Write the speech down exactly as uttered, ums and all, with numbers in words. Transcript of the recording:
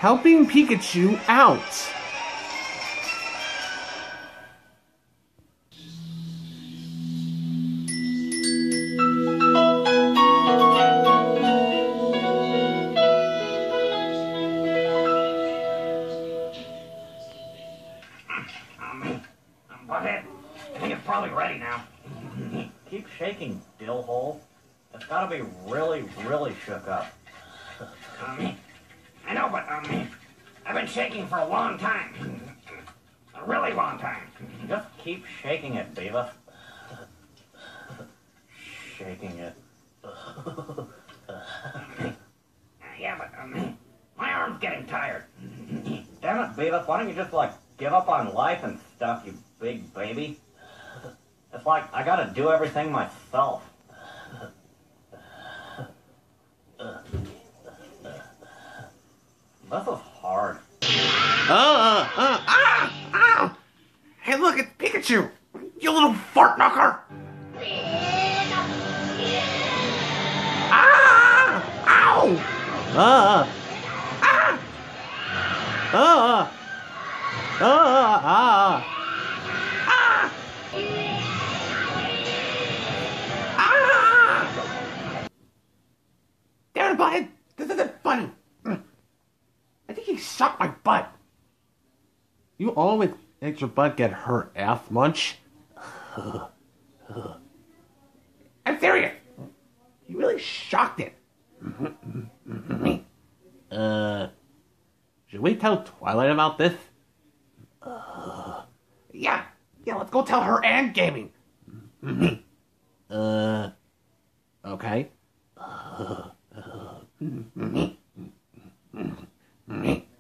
helping Pikachu out. Butthead, I think it's probably ready now. Keep shaking, dillhole. It's gotta be really, really shook up. Um, I know, but um, I've been shaking for a long time. A really long time. Just keep shaking it, Beavis. Shaking it. Yeah, but um, my arm's getting tired. Damn it, Beavis, why don't you just, like, give up on life and stuff, you big baby? It's like I gotta do everything myself. This is hard. Uh, uh, ah, ah! Hey, look, it's Pikachu! You little fart knocker! Ah! Ow! Ah! Ah! Ah! Ah! Ah! Ah! Ah! Damn it, butthead! This isn't funny! I think he sucked my butt. You always let your butt get hurt, ass munch. I'm serious. You really shocked it. uh, should we tell Twilight about this? Uh, yeah, yeah. Let's go tell her and Gaming. uh, okay. Me.